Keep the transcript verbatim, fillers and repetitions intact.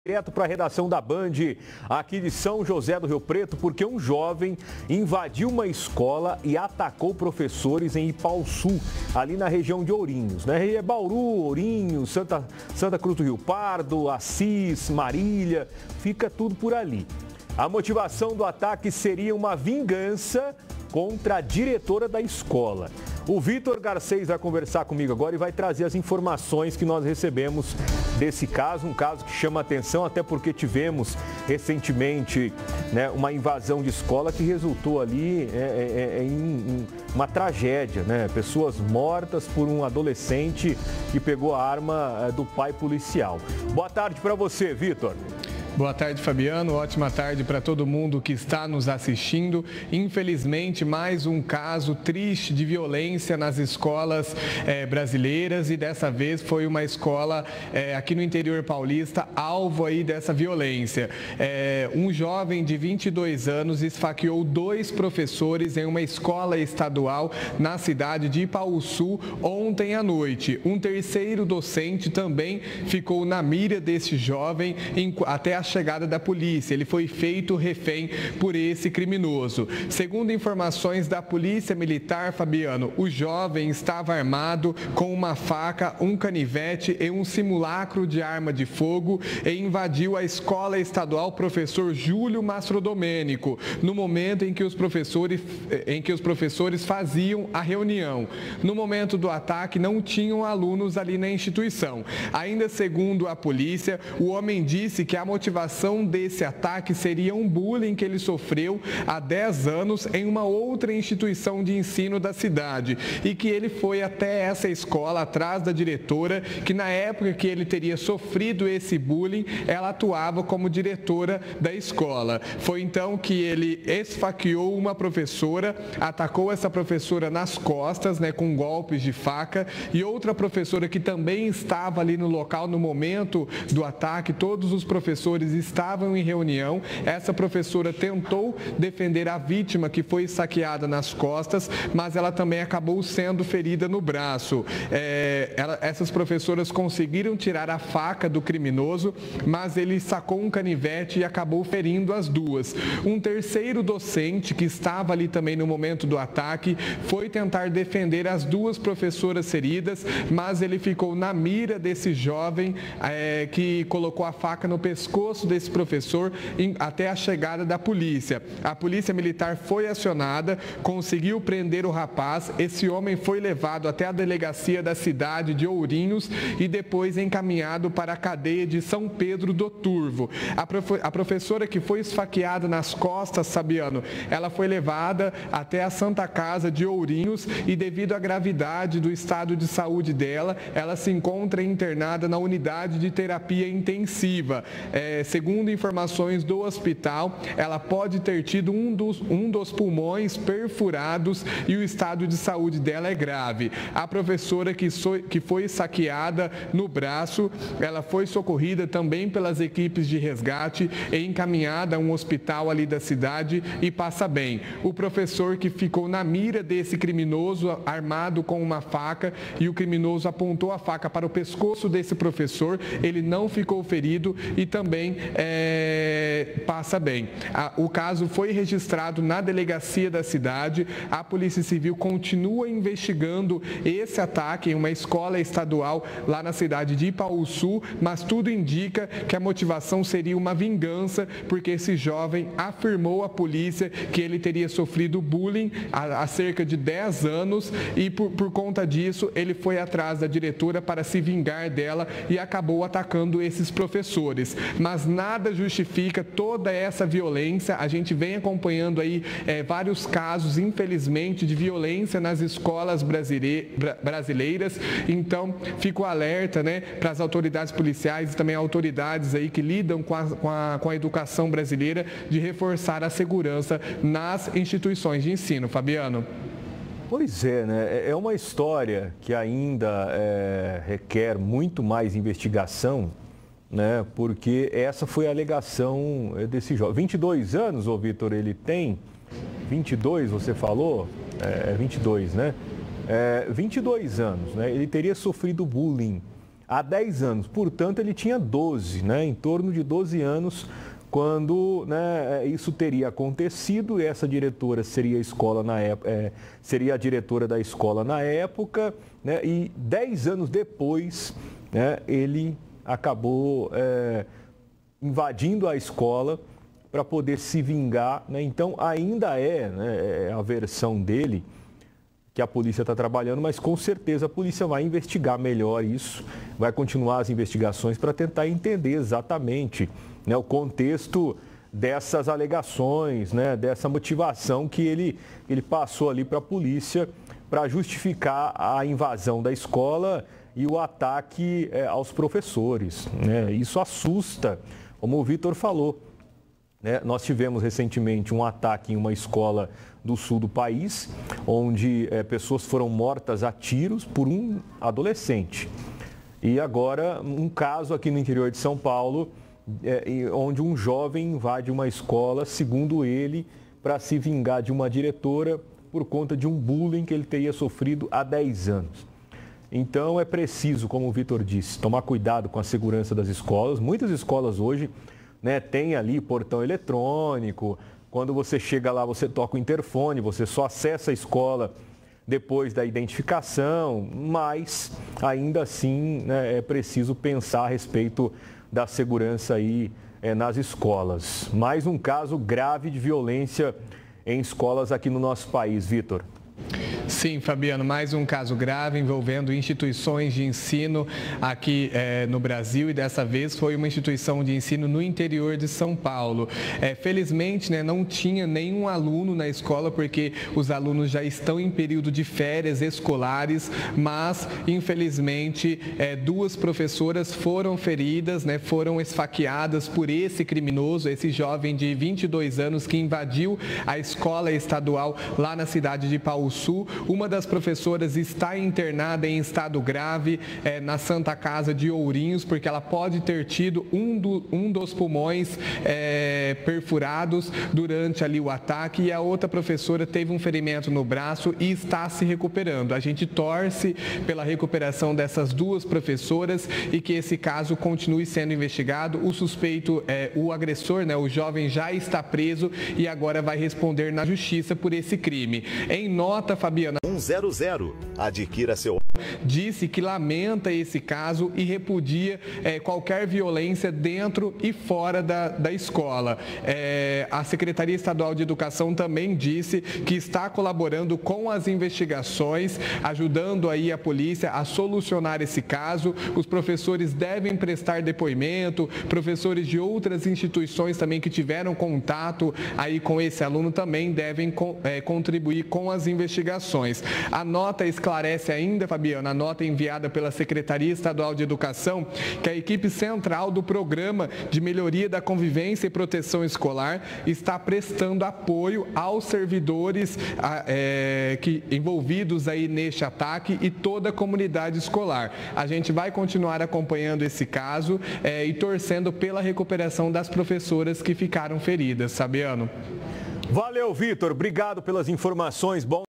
Direto para a redação da Band, aqui de São José do Rio Preto, porque um jovem invadiu uma escola e atacou professores em Ipauçu, ali na região de Ourinhos, né? É Bauru, Ourinhos, Santa, Santa Cruz do Rio Pardo, Assis, Marília, fica tudo por ali. A motivação do ataque seria uma vingança contra a diretora da escola. O Vitor Garcês vai conversar comigo agora e vai trazer as informações que nós recebemos desse caso, um caso que chama atenção, até porque tivemos recentemente, né, uma invasão de escola que resultou ali é, é, é, em, em uma tragédia, né? Pessoas mortas por um adolescente que pegou a arma é, do pai policial. Boa tarde para você, Vitor. Boa tarde, Fabiano. Ótima tarde para todo mundo que está nos assistindo. Infelizmente, mais um caso triste de violência nas escolas eh, brasileiras e dessa vez foi uma escola eh, aqui no interior paulista alvo aí dessa violência. Eh, um jovem de vinte e dois anos esfaqueou dois professores em uma escola estadual na cidade de Ipauçu ontem à noite. Um terceiro docente também ficou na mira desse jovem em, até a chegada da polícia. Ele foi feito refém por esse criminoso. Segundo informações da Polícia Militar, Fabiano, o jovem estava armado com uma faca, um canivete e um simulacro de arma de fogo e invadiu a escola estadual Professor Júlio Mastrodomênico, no momento em que os professores, em que os professores faziam a reunião. No momento do ataque, não tinham alunos ali na instituição. Ainda segundo a polícia, o homem disse que a motivação A motivação desse ataque seria um bullying que ele sofreu há dez anos em uma outra instituição de ensino da cidade e que ele foi até essa escola atrás da diretora, que na época que ele teria sofrido esse bullying, ela atuava como diretora da escola. Foi então que ele esfaqueou uma professora, atacou essa professora nas costas, né, com golpes de faca, e outra professora que também estava ali no local no momento do ataque. Todos os professores estavam em reunião. Essa professora tentou defender a vítima que foi saqueada nas costas, mas ela também acabou sendo ferida no braço. É, ela, essas professoras conseguiram tirar a faca do criminoso, mas ele sacou um canivete e acabou ferindo as duas. Um terceiro docente que estava ali também no momento do ataque foi tentar defender as duas professoras feridas, mas ele ficou na mira desse jovem é, que colocou a faca no pescoço desse professor até a chegada da polícia. A polícia militar foi acionada, conseguiu prender o rapaz. Esse homem foi levado até a delegacia da cidade de Ourinhos e depois encaminhado para a cadeia de São Pedro do Turvo. A, profe a professora que foi esfaqueada nas costas, Fabiano, ela foi levada até a Santa Casa de Ourinhos e devido à gravidade do estado de saúde dela, ela se encontra internada na unidade de terapia intensiva. É, segundo informações do hospital, ela pode ter tido um dos, um dos pulmões perfurados e o estado de saúde dela é grave. A professora que, so, que foi saqueada no braço, ela foi socorrida também pelas equipes de resgate e encaminhada a um hospital ali da cidade e passa bem. O professor que ficou na mira desse criminoso armado com uma faca e o criminoso apontou a faca para o pescoço desse professor, ele não ficou ferido e também É, passa bem. A, o caso foi registrado na delegacia da cidade. A Polícia Civil continua investigando esse ataque em uma escola estadual lá na cidade de Ipauçu, mas tudo indica que a motivação seria uma vingança, porque esse jovem afirmou à polícia que ele teria sofrido bullying há, há cerca de dez anos e por, por conta disso ele foi atrás da diretora para se vingar dela e acabou atacando esses professores. Mas nada justifica toda essa violência. A gente vem acompanhando aí é, vários casos, infelizmente, de violência nas escolas brasileiras. Então, fico alerta, né, para as autoridades policiais e também autoridades aí que lidam com a, com, a, com a educação brasileira de reforçar a segurança nas instituições de ensino. Fabiano. Pois é, né? É uma história que ainda é, requer muito mais investigação, né? Porque essa foi a alegação desse jovem. vinte e dois anos, ô Vitor, ele tem? vinte e dois, você falou? É vinte e dois, né? É, vinte e dois anos, né? Ele teria sofrido bullying. há dez anos. Portanto, ele tinha doze, né? Em torno de doze anos, quando, né, isso teria acontecido. E essa diretora seria a escola na época, é, seria a diretora da escola na época, né? E dez anos depois, né, ele acabou é, invadindo a escola para poder se vingar, né? Então ainda é, né, a versão dele que a polícia está trabalhando, mas com certeza a polícia vai investigar melhor isso, vai continuar as investigações para tentar entender exatamente, né, o contexto dessas alegações, né, dessa motivação que ele, ele passou ali para a polícia para justificar a invasão da escola e o ataque é, aos professores, né? Isso assusta, como o Vitor falou, né? Nós tivemos recentemente um ataque em uma escola do sul do país, onde é, pessoas foram mortas a tiros por um adolescente. E agora um caso aqui no interior de São Paulo, é, onde um jovem invade uma escola, segundo ele, para se vingar de uma diretora por conta de um bullying que ele teria sofrido há dez anos. Então é preciso, como o Vitor disse, tomar cuidado com a segurança das escolas. Muitas escolas hoje, né, têm ali portão eletrônico. Quando você chega lá, você toca o interfone, você só acessa a escola depois da identificação, mas ainda assim, né, é preciso pensar a respeito da segurança aí é, nas escolas. Mais um caso grave de violência em escolas aqui no nosso país, Vitor. Sim, Fabiano, mais um caso grave envolvendo instituições de ensino aqui é, no Brasil, e dessa vez foi uma instituição de ensino no interior de São Paulo. É, felizmente, né, não tinha nenhum aluno na escola, porque os alunos já estão em período de férias escolares, mas infelizmente é, duas professoras foram feridas, né, foram esfaqueadas por esse criminoso, esse jovem de vinte e dois anos que invadiu a escola estadual lá na cidade de Pauçu. Uma das professoras está internada em estado grave é, na Santa Casa de Ourinhos, porque ela pode ter tido um, do, um dos pulmões é, perfurados durante ali o ataque, e a outra professora teve um ferimento no braço e está se recuperando. A gente torce pela recuperação dessas duas professoras e que esse caso continue sendo investigado. O suspeito, é, o agressor, né, o jovem, já está preso e agora vai responder na justiça por esse crime. Em nota, Fabiana, um zero zero. Adquira seu... disse que lamenta esse caso e repudia é, qualquer violência dentro e fora da, da escola. É, a Secretaria Estadual de Educação também disse que está colaborando com as investigações, ajudando aí a polícia a solucionar esse caso. Os professores devem prestar depoimento, professores de outras instituições também que tiveram contato aí com esse aluno também devem é, contribuir com as investigações. A nota esclarece ainda, Fabiano, a nota enviada pela Secretaria Estadual de Educação, que a equipe central do Programa de Melhoria da Convivência e Proteção Escolar está prestando apoio aos servidores é, que, envolvidos aí neste ataque e toda a comunidade escolar. A gente vai continuar acompanhando esse caso é, e torcendo pela recuperação das professoras que ficaram feridas. Fabiano. Valeu, Vitor. Obrigado pelas informações. Bom